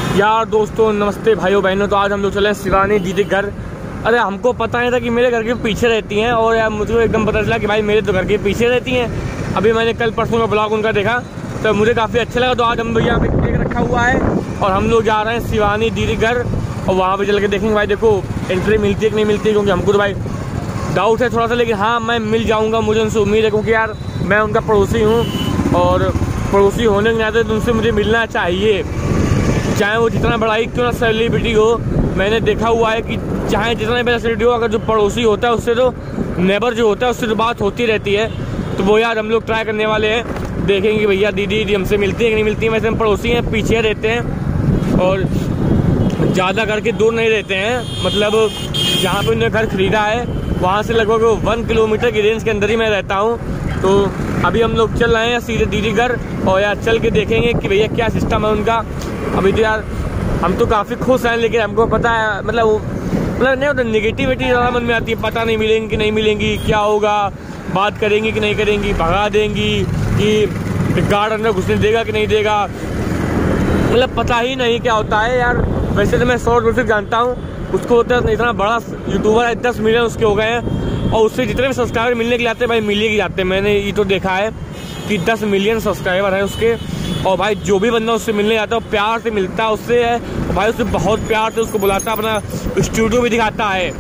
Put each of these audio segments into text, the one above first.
यार दोस्तों नमस्ते भाइयों बहनों। तो आज हम लोग चले हैं शिवानी दीदी घर। अरे हमको पता नहीं था कि मेरे घर के पीछे रहती हैं, और यार मुझे एकदम पता चला कि भाई मेरे तो घर के पीछे रहती हैं। अभी मैंने कल परसों का ब्लॉग उनका देखा तो मुझे काफ़ी अच्छा लगा। तो आज हम लोग यहाँ पे केक रखा हुआ है और हम लोग जा रहे हैं शिवानी दीदी घर, और वहाँ पर चल के देखेंगे भाई देखो एंट्री मिलती है कि नहीं मिलती है, क्योंकि हमको तो भाई डाउट है थोड़ा सा, लेकिन हाँ मैं मिल जाऊँगा, मुझे उनसे उम्मीद है, क्योंकि यार मैं उनका पड़ोसी हूँ और पड़ोसी होने के नाते तो उनसे मुझे मिलना चाहिए, चाहे वो जितना बड़ा ही क्यों ना सेलिब्रिटी हो। मैंने देखा हुआ है कि चाहे जितना बड़ा सेलिब्रिटी हो, अगर जो पड़ोसी होता है उससे तो नेबर जो होता है उससे तो बात होती रहती है। तो वो यार हम लोग ट्राई करने वाले हैं, देखेंगे भैया दीदी हमसे मिलती है कि नहीं मिलती है। वैसे हम पड़ोसी हैं, पीछे रहते हैं और ज़्यादा करके दूर नहीं रहते हैं, मतलब जहाँ पर उन्होंने घर खरीदा है वहाँ से लगभग 1 किलोमीटर की रेंज के अंदर ही मैं रहता हूँ। तो अभी हम लोग चल रहे हैं सीधे दीदी घर, और यार चल के देखेंगे कि भैया क्या सिस्टम है उनका। अभी तो यार हम तो काफ़ी खुश हैं, लेकिन हमको पता है मतलब नहीं होता, निगेटिविटी ज़्यादा मन में आती है, पता नहीं मिलेंगी कि नहीं मिलेंगी, क्या होगा, बात करेंगी कि नहीं करेंगी, भगा देंगी कि गार्ड अंदर घुसने देगा कि नहीं देगा, मतलब पता ही नहीं क्या होता है यार। वैसे तो मैं शॉर्ट वीडियो जानता हूँ, उसको होता है इतना बड़ा यूट्यूबर है, 10 मिलियन उसके हो गए हैं, और उससे जितने भी सब्सक्राइबर मिलने के लिए आते हैं भाई मिल ही जाते हैं। मैंने ये तो देखा है कि 10 मिलियन सब्सक्राइबर है उसके, और भाई जो भी बंदा उससे मिलने जाता है प्यार से मिलता है उससे है, और भाई उससे बहुत प्यार से उसको बुलाता है, अपना स्टूडियो भी दिखाता है।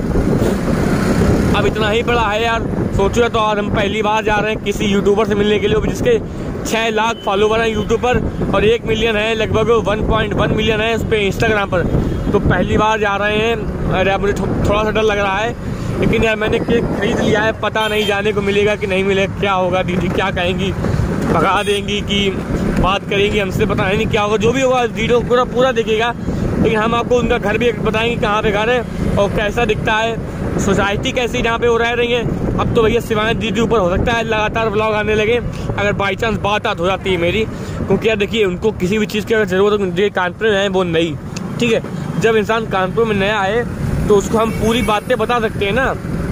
अब इतना ही बड़ा है यार, सोचो तो आज हम पहली बार जा रहे हैं किसी यूट्यूबर से मिलने के लिए, जिसके 6 लाख फॉलोवर हैं यूट्यूब पर और 1 मिलियन है, लगभग 1.1 मिलियन है उस पर इंस्टाग्राम पर। तो पहली बार जा रहे हैं। अरे यार मुझे थोड़ा सा डर लग रहा है, लेकिन यार मैंने केक खरीद लिया है, पता नहीं जाने को मिलेगा कि नहीं मिलेगा, क्या होगा, दीदी क्या कहेंगी, भगा देंगी कि बात करेंगी हमसे, पता नहीं क्या होगा। जो भी होगा वीडियो पूरा देखिएगा, लेकिन हम आपको उनका घर भी बताएंगे कहाँ पे घर है और कैसा दिखता है, सोसाइटी कैसी जहाँ पे वो रह रही है। अब तो भैया शिवानी दीदी ऊपर हो सकता है लगातार व्लॉग आने लगे, अगर बाई चांस बात हो जाती है मेरी, क्योंकि यार देखिए उनको किसी भी चीज़ की अगर ज़रूरत हो, कानपुर में है वो नहीं, ठीक है। जब इंसान कानपुर में नया आए तो उसको हम पूरी बातें बता सकते हैं ना,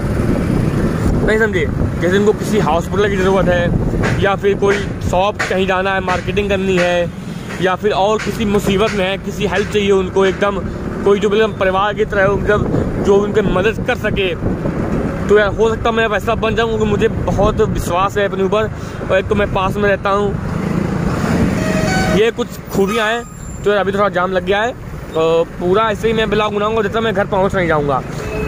नहीं समझे। जैसे उनको किसी हॉस्पिटल की ज़रूरत है, या फिर कोई शॉप कहीं जाना है, मार्केटिंग करनी है, या फिर और किसी मुसीबत में है, किसी हेल्प चाहिए उनको, एकदम कोई जो मतलब परिवार की तरह मतलब जो उनकी मदद कर सके, तो यार हो सकता है मैं वैसा बन जाऊँ, क्योंकि मुझे बहुत विश्वास है अपने ऊपर, और एक तो मैं पास में रहता हूँ, ये कुछ खूबियाँ हैं। तो यार अभी थोड़ा जाम लग गया है, पूरा ऐसे ही मैं ब्लॉग बनाऊंगा जब तक मैं घर पहुँच नहीं जाऊँगा।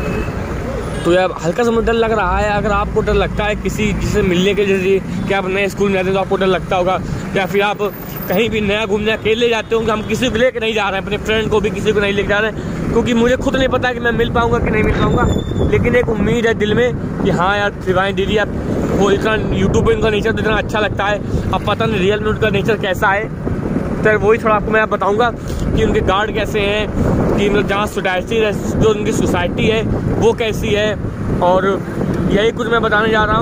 तो यार हल्का सा मुझे डर लग रहा है। अगर आपको डर लगता है किसी जिससे मिलने के, जैसे कि आप नए स्कूल में जाते हैं तो आपको डर लगता होगा, या फिर आप कहीं भी नया घूमने अकेले जाते होंगे, हम किसी को लेकर नहीं जा रहे हैं, अपने फ्रेंड को भी किसी को नहीं लेकर जा रहे हैं, क्योंकि मुझे खुद नहीं पता कि मैं मिल पाऊंगा कि नहीं मिल पाऊंगा, लेकिन एक उम्मीद है दिल में कि हाँ यार शिवानी दीदी आप वो इतना यूट्यूब पर उनका नेचर इतना अच्छा लगता है, अब पता नहीं रियल में उनका नेचर कैसा है। तो वही थोड़ा आपको मैं बताऊंगा कि उनके गार्ड कैसे हैं, कि मतलब जहाँ सोसाइटी जो उनकी सोसाइटी है वो कैसी है, और यही कुछ मैं बताने जा रहा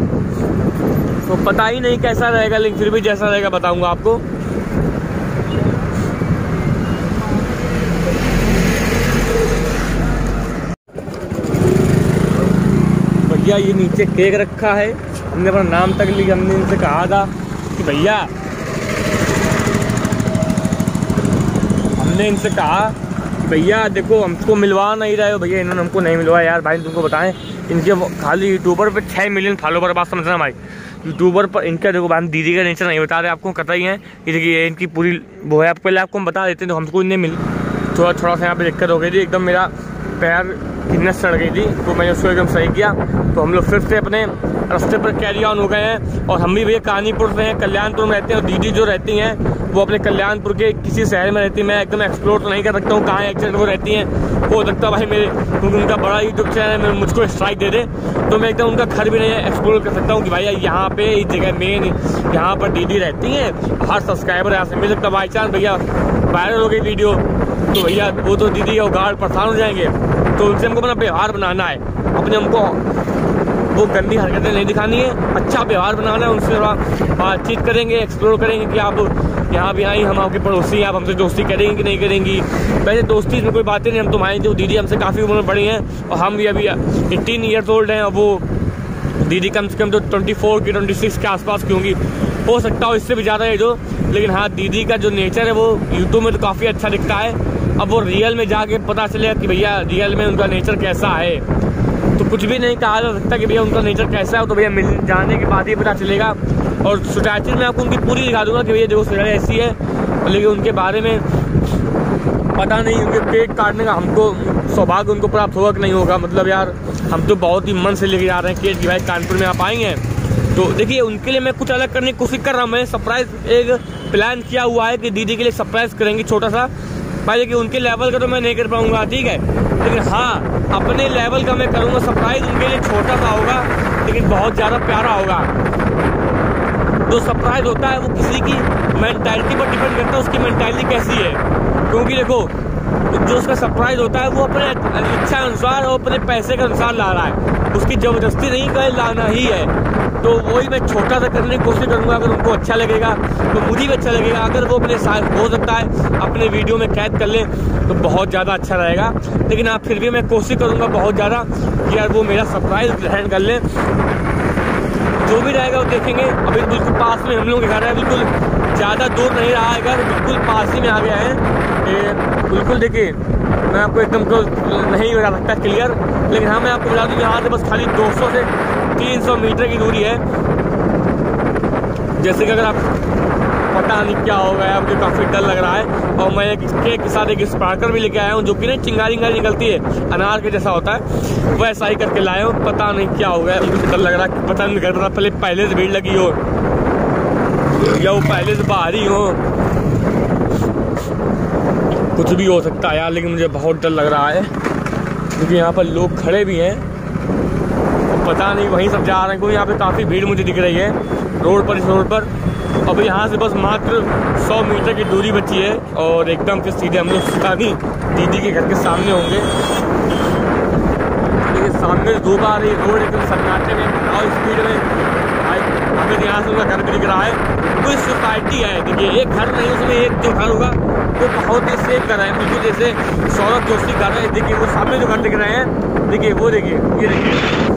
हूँ। तो पता ही नहीं कैसा रहेगा, लेकिन फिर भी जैसा रहेगा बताऊंगा आपको। भैया ये नीचे केक रखा है, हमने अपना नाम तक लिया, हमने इनसे कहा था कि भैया, हमने इनसे कहा भैया देखो हमको मिलवा नहीं रहे हो, भैया इन्होंने हमको नहीं मिलवाया। यार भाई तुमको बताएं, इनके खाली यूट्यूबर पे 6 मिलियन फॉलोवर, बात समझना भाई, यूट्यूबर पर इनका देखो भाई, दीदी का नेचर नहीं बता रहे आपको, कतई ही है। ये देखिए इनकी पूरी वो है, पहले आपको हम बता देते हैं, तो हमको इन्हें मिल थोड़ा सा यहाँ पे दिक्कत हो गई थी, एकदम मेरा पैर किन्नत सड़ गई थी, तो मैंने उसको एकदम सही किया। तो हम लोग फिर से अपने रास्ते पर कैरी ऑन हो गए हैं, और हम भी भैया कानीपुर से हैं, कल्याणपुर में रहते हैं, और दीदी जो रहती हैं वो अपने कल्याणपुर के किसी शहर में रहती है। मैं एकदम एक्सप्लोर तो नहीं कर सकता हूँ कहाँ एक्चुअली वो रहती हैं, हो सकता भाई मेरे, क्योंकि उनका बड़ा यूट्यूब चैनल है, मुझको स्ट्राइक दे दे, तो मैं एकदम उनका घर भी नहीं एक्सप्लोर कर सकता हूँ कि भाई यहाँ पे इस जगह मेन यहाँ पर दीदी रहती हैं, हर सब्सक्राइबर यहाँ से मिल सकता। बाई चांस भैया वायरल हो गई वीडियो तो भैया वो तो दीदी और गार्ड परेशान हो जाएंगे, तो उनसे हमको अपना व्यवहार बनाना है, अपने हमको वो गंदी हरकतें नहीं दिखानी है, अच्छा व्यवहार बनाना है, उनसे थोड़ा बातचीत करेंगे, एक्सप्लोर करेंगे कि आप यहाँ भी आई, हम आपके पड़ोसी हैं, आप हमसे दोस्ती करेंगी कि नहीं करेंगी। वैसे दोस्ती में कोई बातें नहीं, हम तुम्हारी जो दीदी हमसे काफ़ी उम्र में बड़ी हैं, और हम भी अभी 18 ईयर्स ओल्ड हैं, और वो दीदी कम से कम तो 24 की 26 के आसपास की होंगी, हो सकता हो इससे भी ज़्यादा एज हो, लेकिन हाँ दीदी का जो नेचर है वो यूट्यूब में तो काफ़ी अच्छा दिखता है। अब वो रियल में जाके पता चलेगा कि भैया रियल में उनका नेचर कैसा है, तो कुछ भी नहीं कहा जा सकता कि भैया उनका नेचर कैसा है, तो भैया मिल जाने के बाद ही पता चलेगा। और सोसाइटी में आपको उनकी पूरी दिखा दूंगा कि भैया देखो सोसाइटी ऐसी है, लेकिन उनके बारे में पता नहीं, उनके केक काटने का हमको सौभाग्य उनको प्राप्त होगा कि नहीं होगा। मतलब यार हम तो बहुत ही मन से लेके जा रहे हैं केक कि भाई कानपुर में आप आएंगे। तो देखिए उनके लिए मैं कुछ अलग करने की कोशिश कर रहा हूँ। मैंने सरप्राइज एक प्लान किया हुआ है कि दीदी के लिए सरप्राइज करेंगे छोटा सा। भाई देखिए उनके लेवल का तो मैं नहीं कर पाऊंगा, ठीक है, लेकिन हाँ अपने लेवल का मैं करूँगा सरप्राइज। उनके लिए छोटा सा होगा लेकिन बहुत ज़्यादा प्यारा होगा। जो सरप्राइज होता है वो किसी की मेंटालिटी पर डिपेंड करता है, उसकी मेंटालिटी कैसी है। क्योंकि देखो जो उसका सरप्राइज होता है वो अपने इच्छा अनुसार और अपने पैसे के अनुसार ला रहा है, उसकी ज़बरदस्ती नहीं कर लाना ही है। तो वही मैं छोटा सा करने की कोशिश करूँगा। अगर उनको अच्छा लगेगा तो मुझे भी अच्छा लगेगा। अगर वो अपने साथ हो सकता है अपने वीडियो में कैद कर लें तो बहुत ज़्यादा अच्छा रहेगा। लेकिन आप फिर भी मैं कोशिश करूँगा बहुत ज़्यादा कि यार वो मेरा सरप्राइज ग्रहण कर लें। जो भी रहेगा वो देखेंगे। अभी बिल्कुल पास में हम लोग के घर है, बिल्कुल ज़्यादा दूर नहीं रहा है घर, बिल्कुल पास ही में आ गया है। बिल्कुल देखिए मैं आपको एकदम तो नहीं बता सकता क्लियर, लेकिन हाँ मैं आपको बता दूँ यहाँ से बस खाली 200 से 300 मीटर की दूरी है। जैसे कि अगर आप पता नहीं क्या हो गया, मुझे काफ़ी डर लग रहा है। और मैं केक के साथ एक स्पार्कर भी लेके आया हूँ जो कि ना चिंगारी निकलती है, अनार के जैसा होता है, वैसा ही करके लाया हूँ। पता नहीं क्या हो गया, मुझे डर लग रहा है, पता नहीं कर रहा पहले से भीड़ लगी हो या वो पहले से बाहर ही हो, कुछ भी हो सकता है यार। लेकिन मुझे बहुत डर लग रहा है क्योंकि यहाँ पर लोग खड़े भी हैं, पता नहीं वहीं सब जा रहे हैं, क्योंकि यहाँ पे काफ़ी भीड़ मुझे दिख रही है रोड पर, इस रोड पर। अब यहाँ से बस मात्र 100 मीटर की दूरी बची है और एकदम से सीधे हम लोग शिवानी दीदी के घर के सामने होंगे। देखिए सामने धूप आ रही है, रोड एकदम सन्नाटे में और स्पीड में। भाई हमें यहाँ से उनका घर भी दिख रहा है। कोई सोसाइटी है, देखिए एक घर नहीं, उसमें एक जो घर होगा वो बहुत ही सेफ घर है, बिल्कुल जैसे सौरभ जोशी घर है। देखिए वो सामने जो घर दिख रहे हैं, देखिए वो देखिए, ये देखिए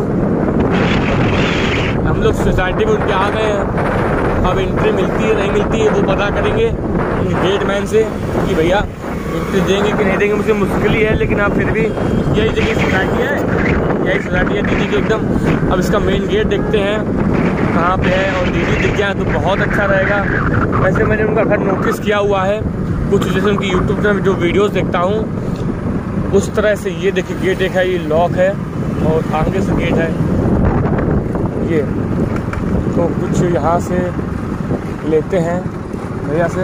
हम लोग सोसाइटी में उनके आ गए हैं। अब एंट्री मिलती है नहीं मिलती है वो पता करेंगे गेट मैन से कि भैया एंट्री देंगे कि नहीं देंगे। मुझे मुश्किल ही है, लेकिन आप फिर भी यही देखिए सोसाइटी है, यही सोसाइटी है दीदी की एकदम। अब इसका मेन गेट देखते हैं कहाँ पे है, और दीदी दिख जाए तो बहुत अच्छा रहेगा। वैसे मैंने उनका घर नोटिस किया हुआ है कुछ, जैसे उनकी यूट्यूब पर जो वीडियोज़ देखता हूँ उस तरह से। ये देखिए गेट एक है, ये लॉक है और आगे से गेट है ये। तो कुछ यहाँ से लेते हैं भैया से।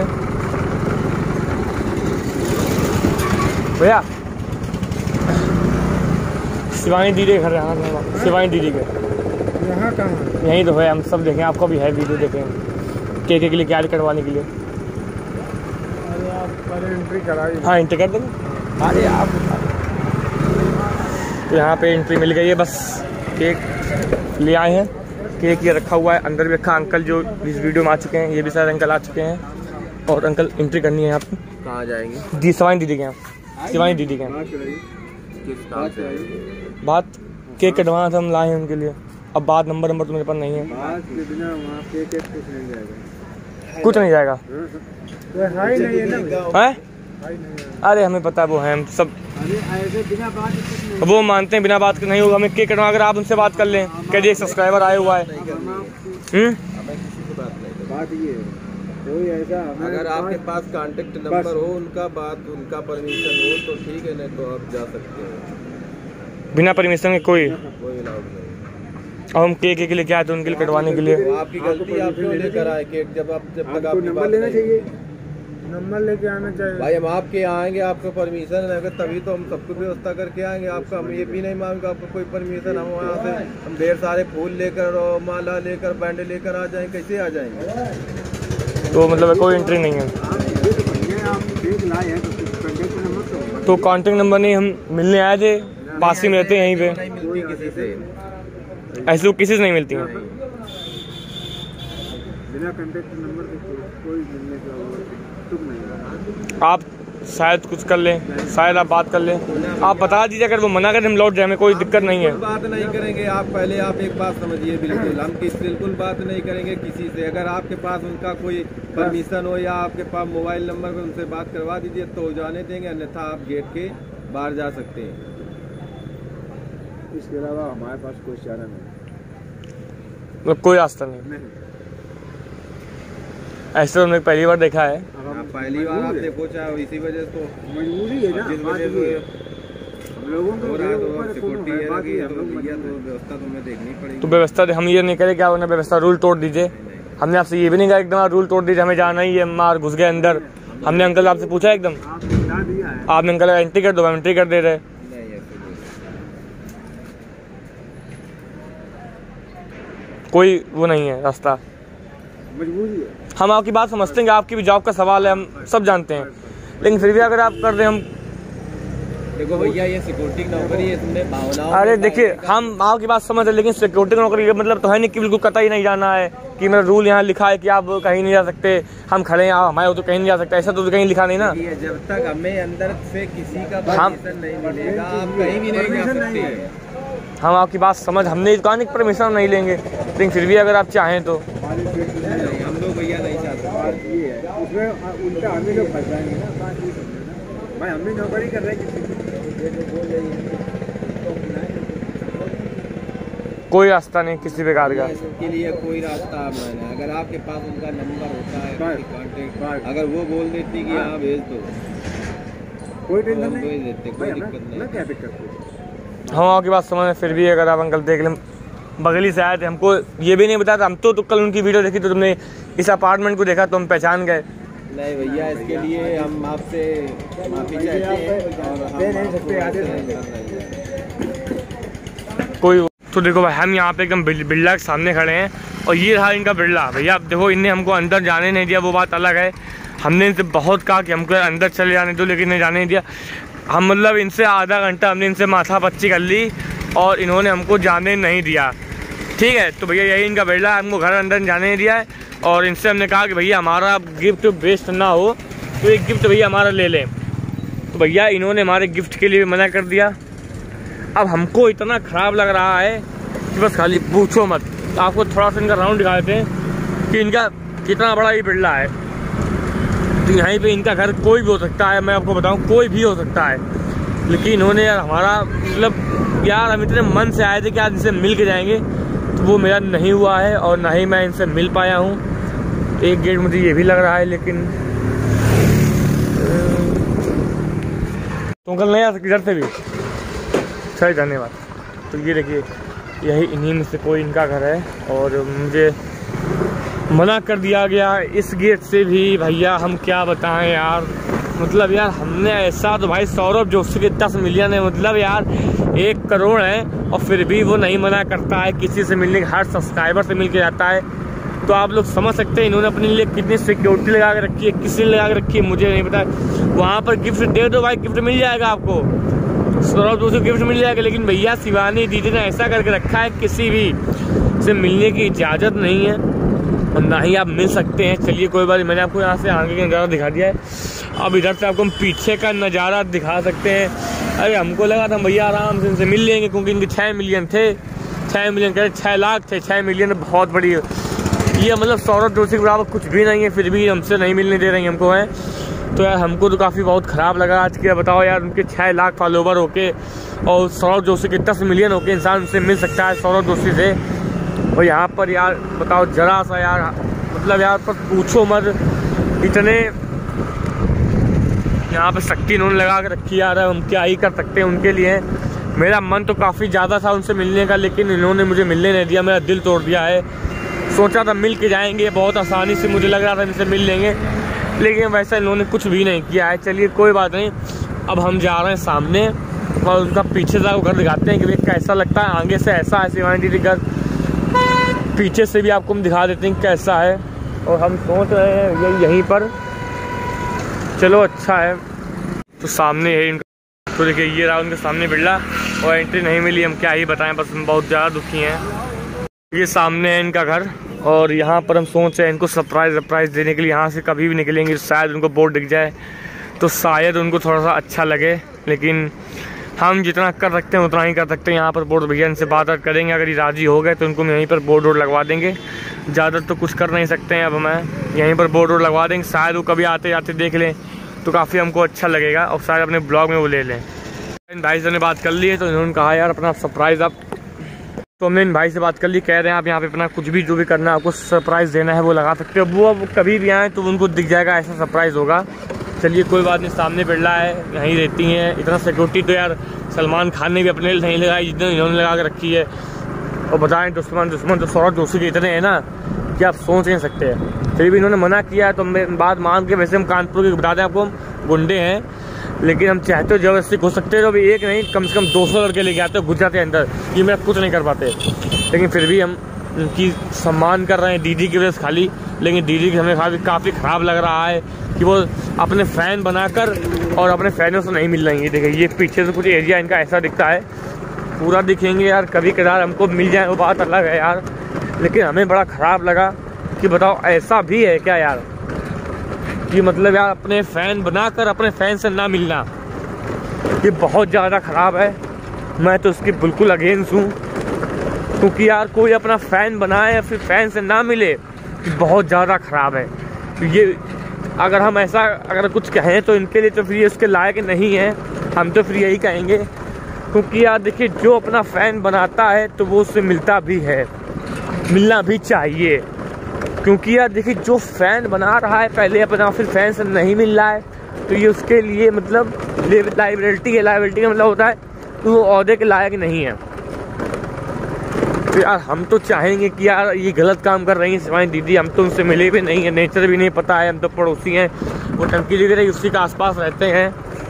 भैया शिवानी दीदी के घर, यहाँ शिवानी दीदी के यहाँ कहाँ? यहीं तो है, हम सब देखें, आपको भी है वीडियो देखें केक के लिए क्या कटवाने के लिए। अरे आप पहले एंट्री कराइए। हाँ एंट्री कर देंगे। अरे आप तो यहाँ पे एंट्री मिल गई है, बस केक ले आए हैं। केक ये रखा हुआ है, अंदर भी रखा। अंकल जो इस वीडियो में आ चुके हैं, ये भी सारे अंकल आ चुके हैं। और अंकल एंट्री करनी है आपको। कहाँ जाएंगे? दी शिवानी दीदी के यहाँ, शिवानी दीदी के यहाँ। बात केक कटवाना था, हम लाए हैं उनके लिए। अब बात नंबर तो मेरे पास नहीं है। कुछ नहीं जाएगा है? अरे हमें पता है वो है, हम सब वो मानते हैं बिना बात के नहीं होगा। हमें केक कटवा, अगर आप उनसे बात कर लें, कह दिए सब्सक्राइबर आया हुआ है। बात ये कोई ऐसा, अगर आपके पास कांटेक्ट नंबर हो उनका, बात उनका परमिशन हो तो ठीक है, नहीं तो आप जा सकते हैं बिना परमिशन के। कोई अलाउड नहीं। अब हम केक के लिए क्या है तो उनके लिए कटवाने के लिए। आपकी गलती, आप क्यों लेकर आए केक? जब तक आपको नंबर लेना चाहिए, नंबर लेके आना चाहिए। भाई हम आपके यहाँ आएंगे, आपको परमिशन है तभी तो हम सबको व्यवस्था करके आएंगे। आपका हम ये भी नहीं मांगे आपको कोई परमिशन। हम वहाँ से हम ढेर सारे फूल लेकर और माला लेकर बैंड लेकर आ जाएंगे, कैसे आ जाएंगे? तो मतलब कोई एंट्री नहीं है। तो कॉन्टेक्ट नंबर नहीं, हम मिलने आए थे, पास ही में रहते हैं यहीं पे। नहीं मिलती किसी से, ऐसे लोग किसी से नहीं मिलती हैं। बिना कांटेक्ट नंबर के कोई मिलने का नहीं। आप शायद कुछ कर लें, शायद आप बात कर लें। आप बता दीजिए, अगर वो मना करें हम लौट जाए, हमें कोई दिक्कत नहीं है। बात नहीं करेंगे आप, पहले आप एक बात समझिए, बिल्कुल हम बिल्कुल बात नहीं करेंगे किसी से। अगर आपके पास उनका कोई परमिशन हो या आपके पास मोबाइल नंबर पर उनसे बात करवा दीजिए तो जाने देंगे, अन्यथा आप गेट के बाहर जा सकते हैं। इसके अलावा हमारे पास कोई चारा नहीं, कोई रास्ता नहीं। ऐसे तो हमने पहली बार देखा है। पहली बार आप देखो, चाहे इसी वजह से तो मजबूरी है ना, जिस वजह से हम लोगों को सिक्योरिटी है ना कि तो भैया तो व्यवस्था तो हमें देखनी पड़ेगी। तो व्यवस्था हम ये नहीं करें क्या उन्हें व्यवस्था रूल तोड़ दीजिए। हमने आपसे ये भी नहीं कहा एकदम आप रूल तोड़ दीजिए, हमें जाना ही है, मार घुस गए अंदर। हमने अंकल आपसे पूछा एकदम, आपने अंकल एंट्री कर दो, एंट्री कर दे रहे। कोई वो नहीं है रास्ता, मजबूरी है। हम आपकी बात समझते हैं, आपकी भी जॉब का सवाल है, हम सब जानते हैं, लेकिन फिर भी अगर आप कर दें हम। देखो भैया ये सिक्योरिटी की नौकरी है, तुमने भावनाओं। अरे देखिए हम आपकी बात समझ रहे, लेकिन सिक्योरिटी की नौकरी मतलब तो है नहीं कि बिल्कुल कतई नहीं जाना है, कि मेरा रूल यहाँ लिखा है कि आप कहीं नहीं जा सकते, हम खड़े हैं आप हमारे तो कहीं नहीं जा सकते, ऐसा तो कहीं लिखा नहीं ना। जब तक हमें अंदर से किसी का परमिशन नहीं मिलेगा आप कहीं भी नहीं जा सकते। हम आपकी बात समझ, हमने कहा नहीं परमिशन नहीं लेंगे, लेकिन फिर भी अगर आप चाहें तो। हम लोग भैया नहीं चाहते, ये है उसमें उल्टा हमें लोग फंस जाएंगे ना भाई, हम भी नौकरी कर रहे हैं कोई रास्ता नहीं किसी प्रकार का के लिए, कोई रास्ता नहीं। अगर आपके पास उनका नंबर होता है कांटेक्ट, अगर वो बोल देती कि हाँ भेज दो, कोई टेंशन नहीं, भेज देते, कोई दिक्कत नहीं। क्या दिक्कत? हम आपकी बात समझ, फिर भी अगर आप अंकल देख लें, बगली से आए थे, हमको ये भी नहीं बताया था, हम तो कल उनकी वीडियो देखी तो तुमने इस अपार्टमेंट को देखा तो हम पहचान गए। नहीं भैया इसके लिए हम आपसे माफी चाहते हैं। कोई तो देखो भाई, हम यहाँ पे एकदम बिरला के सामने खड़े हैं और ये रहा इनका बिरला। भैया अब देखो, इनने हमको अंदर जाने नहीं दिया, वो बात अलग है। हमने इनसे बहुत कहा कि हमको अंदर चले जाने दो, लेकिन नहीं जाने नहीं दिया। हम मतलब इनसे आधा घंटा हमने इनसे माथा पच्ची कर ली और इन्होंने हमको जाने नहीं दिया। ठीक है, तो भैया यही इनका बिरला है, हमको घर अंदर जाने नहीं दिया है। और इनसे हमने कहा कि भैया हमारा गिफ्ट वेस्ट ना हो, तो एक गिफ्ट भैया हमारा ले लें। तो भैया इन्होंने हमारे गिफ्ट के लिए भी मना कर दिया। अब हमको इतना ख़राब लग रहा है कि बस खाली पूछो मत। आपको थोड़ा सा इनका राउंड दिखा देते हैं कि इनका कितना बड़ा ये बिरला है। तो यहीं पे इनका घर कोई भी हो सकता है, मैं आपको बताऊं कोई भी हो सकता है, लेकिन इन्होंने यार हमारा मतलब यार हम इतने मन से आए थे कि आज इनसे मिल के जाएंगे, तो वो मेरा नहीं हुआ है और ना ही मैं इनसे मिल पाया हूँ। एक गेट मुझे ये भी लग रहा है, लेकिन तुम कल नहीं आ सकती इधर से भी। सही धन्यवाद। तो ये देखिए यही इन्हीं में से कोई इनका घर है और मुझे मना कर दिया गया इस गेट से भी। भैया हम क्या बताएं यार, मतलब यार हमने ऐसा तो भाई सौरभ जोशी के 10 मिलियन है, मतलब यार 1 करोड़ है और फिर भी वो नहीं मना करता है किसी से मिलने, हर सब्सक्राइबर से मिल के जाता है। तो आप लोग समझ सकते हैं इन्होंने अपने लिए कितनी सिक्योरिटी लगा के रखी है, किसी ने लगा के रखी है मुझे नहीं पता। वहाँ पर गिफ्ट दे दो भाई, गिफ्ट मिल जाएगा आपको, सौरभ जोशी गिफ्ट मिल जाएगा। लेकिन भैया शिवानी दीदी ने ऐसा करके रखा है किसी भी से मिलने की इजाज़त नहीं है और ना ही आप मिल सकते हैं। चलिए कोई बात नहीं, मैंने आपको यहाँ से आगे का नज़ारा दिखा दिया है। अब इधर से आपको हम पीछे का नज़ारा दिखा सकते हैं। अरे हमको लगा था भैया आराम से इनसे मिल लेंगे, क्योंकि इनके 6 मिलियन थे, 6 मिलियन कह 6 लाख थे, 6 मिलियन बहुत बड़ी ये मतलब सौरभ जोशी के बराबर कुछ भी नहीं है, फिर भी हमसे नहीं मिलने दे रही हमको है। तो यार हमको तो काफ़ी बहुत ख़राब लगा आज के। बताओ यार उनके 6 लाख फॉलोवर होके और सौरभ जोशी के 10 मिलियन होके इंसान उनसे मिल सकता है सौरभ जोशी से। और यहाँ पर यार बताओ जरा सा यार, मतलब यार पर पूछो मत, इतने यहाँ पे शक्ति इन्होंने लगा के रखी यार, हम क्या ही कर सकते हैं उनके लिए। मेरा मन तो काफ़ी ज़्यादा था उनसे मिलने का, लेकिन इन्होंने मुझे मिलने नहीं दिया, मेरा दिल तोड़ दिया है। सोचा था मिल के जाएंगे बहुत आसानी से, मुझे लग रहा था इनसे मिल लेंगे, लेकिन वैसा इन्होंने कुछ भी नहीं किया है। चलिए कोई बात नहीं, अब हम जा रहे हैं सामने और उनका पीछे से घर दिखाते हैं कि भाई कैसा लगता है। आगे से ऐसा है शिवानी दीदी घर, पीछे से भी आपको हम दिखा देते हैं कैसा है। और हम सोच रहे हैं यहीं पर, चलो अच्छा है। तो सामने है इनका, तो देखिए ये रहा उनके सामने बिरला और एंट्री नहीं मिली, हम क्या ही बताएं, बस हम बहुत ज़्यादा दुखी हैं। ये सामने है इनका घर और यहाँ पर हम सोच रहे हैं इनको सरप्राइज़ देने के लिए यहाँ से कभी भी निकलेंगे शायद उनको बोर्ड दिख जाए तो शायद उनको थोड़ा सा अच्छा लगे, लेकिन हम जितना कर सकते हैं उतना ही कर सकते हैं। यहाँ पर बोर्ड भैया इनसे बात करेंगे, अगर ये राज़ी हो गए तो उनको यहीं पर बोर्ड वोर्ड लगवा देंगे। ज़्यादा तो कुछ कर नहीं सकते हैं, अब मैं यहीं पर बोर्ड वोर्ड लगवा देंगे। शायद वो कभी आते जाते देख लें तो काफ़ी हमको अच्छा लगेगा और शायद अपने ब्लॉग में वो ले लें। इन भाई से ने बात कर ली है तो इन्होंने कहा यार अपना सरप्राइज़ आप, तो हमने इन भाई से बात कर ली, कह रहे हैं आप यहाँ पे अपना कुछ भी जो भी करना है, आपको सरप्राइज़ देना है वो लगा सकते हो। वो अब कभी भी आए तो उनको दिख जाएगा ऐसा सरप्राइज़ होगा। चलिए कोई बात नहीं, सामने बिरला है, यहीं रहती हैं। इतना सिक्योरिटी तो यार सलमान खान ने भी अपने लिए नहीं लगाई जितने इन्होंने लगा के रखी है। और बताएं दुश्मन तो सौरभ जोशी के इतने हैं ना कि आप सोच नहीं सकते हैं। फिर भी इन्होंने मना किया तो हम बात मान के, वैसे हम कानपुर के बता दें आपको, हम गुंडे हैं, लेकिन हम चाहते हो जबरदस्ती घुस सकते हैं तो एक नहीं कम से कम 200 लड़के लेके आते हो, घुस जाते हैं अंदर, ये मेरा कुछ नहीं कर पाते। लेकिन फिर भी हम उनकी सम्मान कर रहे हैं दीदी की वजह से खाली। लेकिन दीदी की हमें काफ़ी ख़राब लग रहा है कि वो अपने फ़ैन बनाकर और अपने फ़ैनों से नहीं मिल रही है। देखिए ये पीछे से कुछ एरिया इनका ऐसा दिखता है, पूरा दिखेंगे यार। कभी कदार हमको मिल जाए वो बात अलग है यार, लेकिन हमें बड़ा ख़राब लगा कि बताओ ऐसा भी है क्या यार, कि मतलब यार अपने फ़ैन बनाकर अपने फ़ैन से ना मिलना, ये बहुत ज़्यादा ख़राब है। मैं तो उसकी बिल्कुल अगेंस्ट हूँ, क्योंकि यार कोई अपना फ़ैन बनाए या फिर फ़ैन से ना मिले, बहुत ज़्यादा ख़राब है। तो ये अगर हम ऐसा अगर कुछ कहें तो इनके लिए तो फिर ये उसके लायक नहीं है, हम तो फिर यही कहेंगे। क्योंकि यार देखिए जो अपना फ़ैन बनाता है तो वो उससे मिलता भी है, मिलना भी चाहिए। क्योंकि यार देखिए जो फ़ैन बना रहा है पहले अपना, फिर फ़ैन से नहीं मिल रहा है, तो ये उसके लिए मतलब लाइबिलिटी है। लाइबिलिटी का मतलब होता है तो वो ओहदे के लायक नहीं है। तो यार हम तो चाहेंगे कि यार ये गलत काम कर रही हैं शिवानी दीदी, हम तो उनसे मिले भी नहीं है, नेचर भी नहीं पता है, हम तो पड़ोसी हैं, वो टंकी लगी रही उसी के आसपास रहते हैं।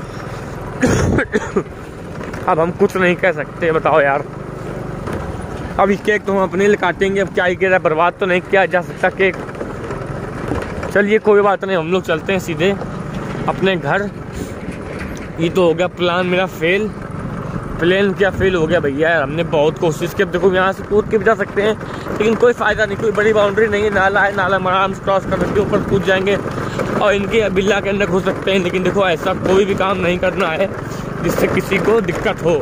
अब हम कुछ नहीं कह सकते, बताओ यार। अब ये केक तो हम अपने लिए काटेंगे, अब क्या ही किया, बर्बाद तो नहीं किया जा सकता केक। चलिए कोई बात नहीं, हम लोग चलते हैं सीधे अपने घर। ये तो हो गया प्लान मेरा फेल। प्लेन क्या फेल हो गया भैया यार, हमने बहुत कोशिश की। अब देखो यहाँ से कूद के भी जा सकते हैं, लेकिन कोई फ़ायदा नहीं, कोई बड़ी बाउंड्री नहीं है, नाला है, नाला में आराम से क्रॉस कर सकते, ऊपर कूद जाएंगे और इनके बिल्ला के अंदर घुस सकते हैं। लेकिन देखो ऐसा कोई भी काम नहीं करना है जिससे किसी को दिक्कत हो।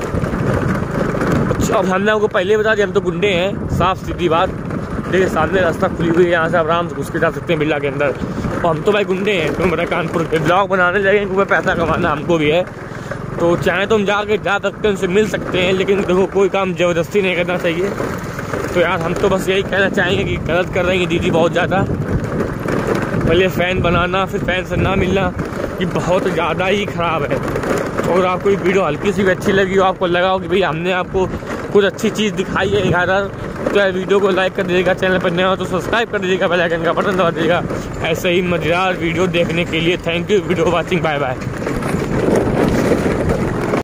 अब हमने आपको पहले बता दिया हम तो गुंडे हैं, साफ सीधी बात। देखिए सामने रास्ता खुली हुई है, यहाँ से आराम से घुस के जा सकते हैं बिल्ला के अंदर। और हम तो भाई गुंडे हैं, तो मेरा कानपुर के ब्लॉग बनाने लगेंगे क्योंकि पैसा कमाना हमको भी है। तो चाहे तो हम जाके जा सकते हैं, उनसे मिल सकते हैं, लेकिन देखो कोई काम ज़बरदस्ती नहीं करना चाहिए। तो यार हम तो बस यही कहना चाहेंगे कि गलत कर रही हैं दीदी बहुत ज़्यादा। पहले फ़ैन बनाना फिर फ़ैन से ना मिलना, ये बहुत ज़्यादा ही ख़राब है। और आपको ये वीडियो हल्की सी भी अच्छी लगी हो, आपको लगा हो कि भाई हमने आपको कुछ अच्छी चीज़ दिखाई है इधर, तो यार वीडियो को लाइक कर दीजिएगा, चैनल पर नया हो तो सब्सक्राइब कर दीजिएगा, बेल आइकन का बटन दबा दीजिएगा। ऐसे ही मज़ेदार वीडियो देखने के लिए thank you video watching, bye bye.